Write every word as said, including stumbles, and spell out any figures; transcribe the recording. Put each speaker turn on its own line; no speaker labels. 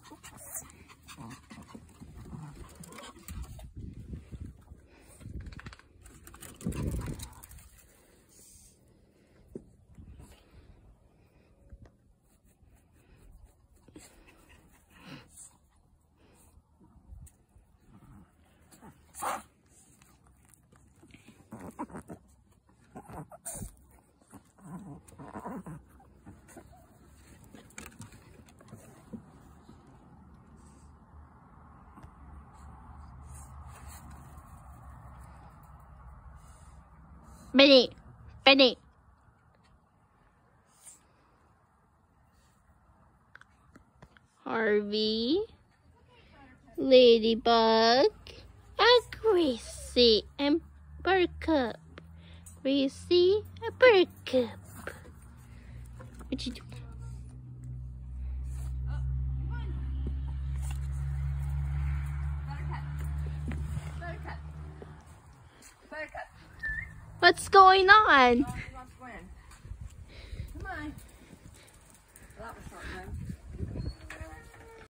Benny, Benny. Harvey, Ladybug, and Gracie, and Buttercup. Gracie, and Buttercup. What you doing? What's going on?